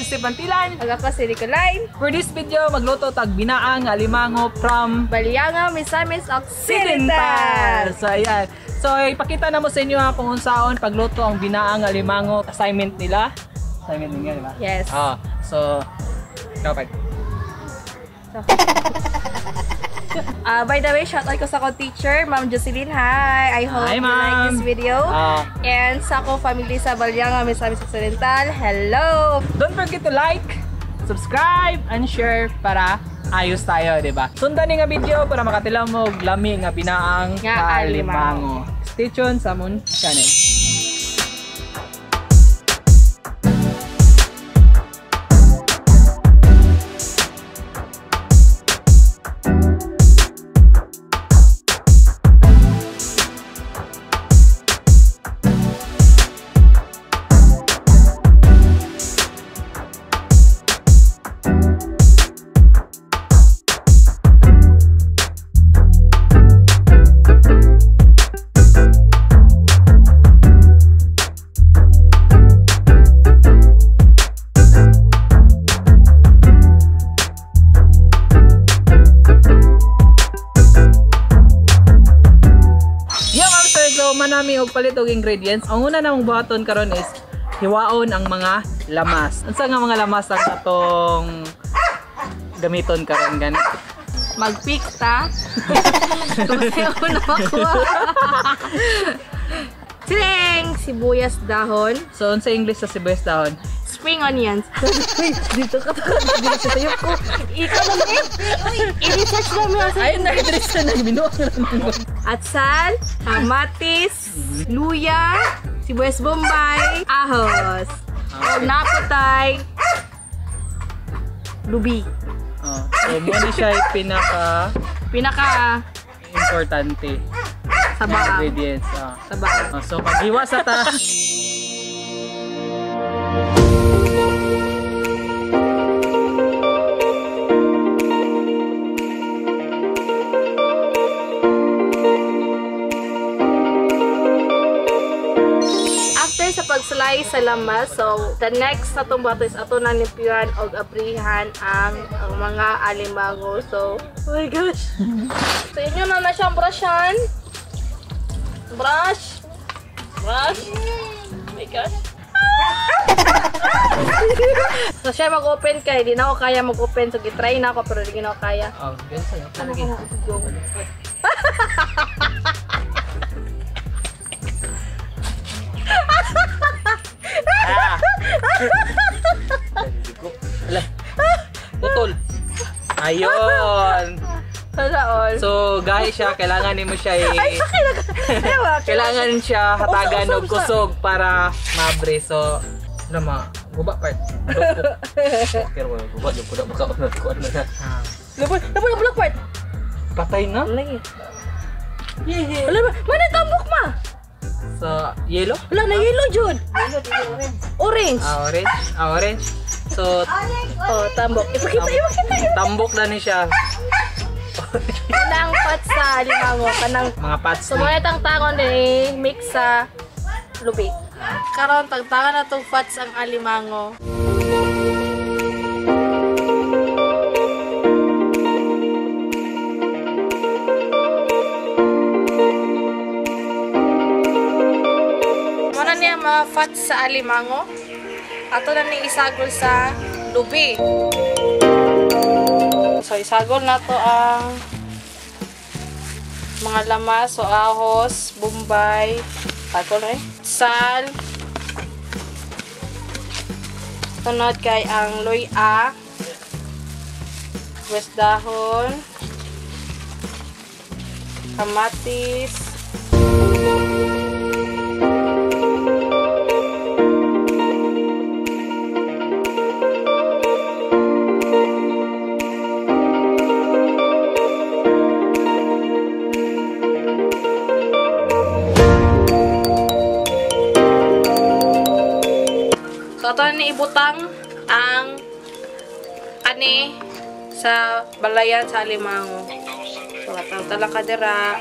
si Stefantilan. Ag ako si Nicolay. For this video, magluto tag binaang alimango from Balyanga, Misamis Occidental. So ayan. So ipakita na mo sa inyo kung unsaon pagluto ang binaang alimango. Assignment nila. Assignment nila, di ba? Yes. So dapat. By the way, shout out ko sa akong teacher, Ma'am Jocelyn. Hi! I hope Hi, you like this video. And sa akong family sa Balyanga, Misamis Occidental, hello! Don't forget to like, subscribe, and share para ayos tayo, di ba? Sundan ni nga video para makatilaw mo og lami nga binaang alimango. Stay tuned sa Moon Channel. So manami og palit og ingredients. Ang una namong buhaton karon is hiwaon ang mga lamas. Unsa nga mga lamas ang atong gamiton karon gani? Mag-pick ta. Kumasayo na ako. Siling! Sibuyas dahon. So unsa English sa sibuyas dahon? Spring onions. Dito ka dito tayo ko. Ikaw naman i-research lang mo. Ayun na i-research na binuang Atsal, kamatis, luya, sibuyas bombay, ahos. Naputay, lubi. So muna siya pinaka importante sa baang. Ingredients. Sa baang. So paghiwa sa ta. Sa pag-slice sa lamas, so the next na itong bato is ato na nipihan o abrihan ang mga alimango. So, oh my gosh! So, inyo na siyang brushan. Brush! Brush! Oh my gosh! So, siya mag-open kaya. Di na ako kaya mag-open. So, gitry na ako pero di na ako kaya. Oh, ganun sa'yo. Talaga. Putol. Ayun. So guys siya, kailangan nimo siya kailangan siya hatagan og kusog para mabre. So nama, guba part. Pero guba jud ko na makaon na. Labot part. Patay na? Lagi. Wala ba? Mana tambok ma? So, yellow? Wala na yellow jud. Orange. Orange. So, tambok. Ipakita. tambok na ni siya. Kanang pat sa alimango, kanang Mga pats. so mga tangtangon din mix sa lubi. Karon tangtangan na tong fats ang alimango. Muna niya mga fats sa alimango. Ato na ni isagol sa lubi. So isagol na to ang mga lamas, so ahos, bombay, sal. Tunod kay ang luya, west dahon, kamatis, so ito na ibutang ang ani sa balayan sa alimango. So atang talakadera.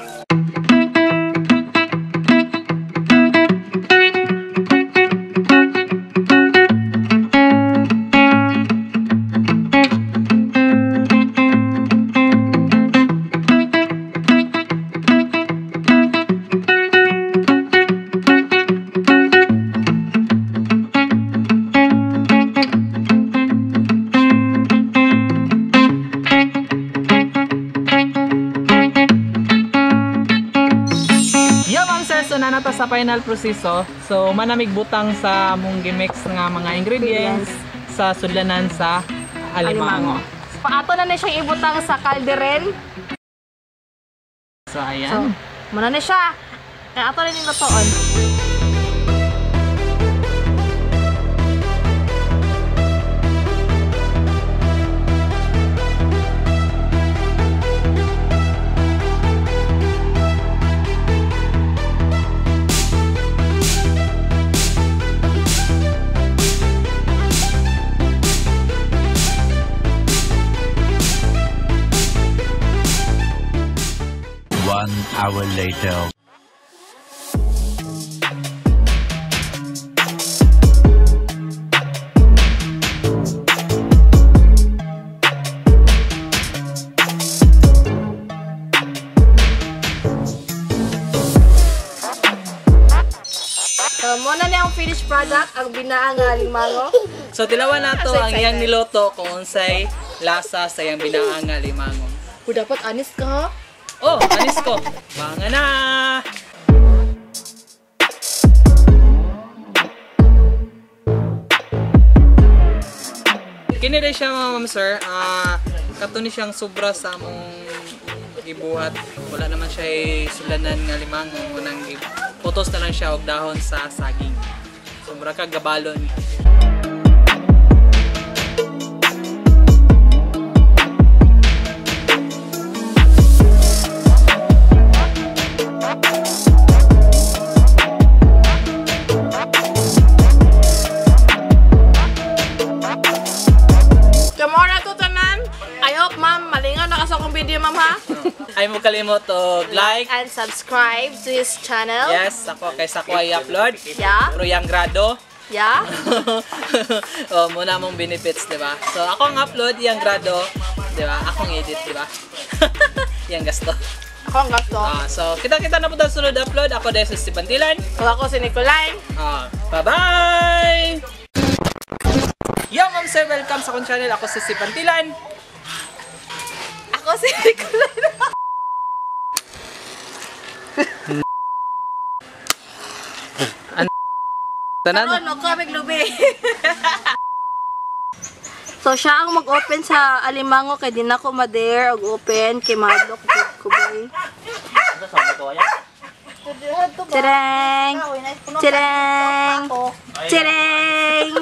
na ta sa final proseso. So manamig butang sa mong gimix nga mga ingredients sa sudlanan sa alimango. Paato na siya ibutang sa kalderen. So ayan. So, muna na siya. Kaya ato rin yung lutoon. One hour later. So, muna na yung finished product, ang binaang alimango. So tilawan nato ang iyang niloto kung unsay lasa sa iyang binaang nga limango. Dapat anis ka ha? Oh, anis ko. Mga na. Kini rin siya ma'am sir. Kato ni siyang sobra sa among gibuhat. Wala naman siya sulanan nga limango. Unang putos na lang siya og dahon sa saging. Sobra ka gabalon. Kamora to tanan. I hope ma'am, malingaw na ka sa akong video ma'am ha? Ay mo kalimot og like. And subscribe to his channel. Yes, ako kay Sakwa i-upload. Yeah. Pero yung grado. Yeah. Oh, muna mong benefits, 'di ba? So ako ang upload, yung grado, 'di ba? Akong edit, 'di ba? Yang gasto. Ako ang gasto. So kita-kita na po sa sunod upload. Ako dahil si Pantilan. Kung ako si Nicolay. Bye-bye! Yo, ma'am sir, welcome sa akong channel. Ako si Pantilan. Ako si Nicolay. Tanan? Ano ka, Meglubi? So, siya ang mag-open sa alimango kay di na ko ma-dare og-open kay madlok ko boy. Tireng! Tireng! Tireng!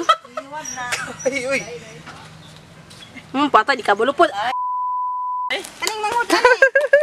Patay, di ka bulupod. Aning manghod.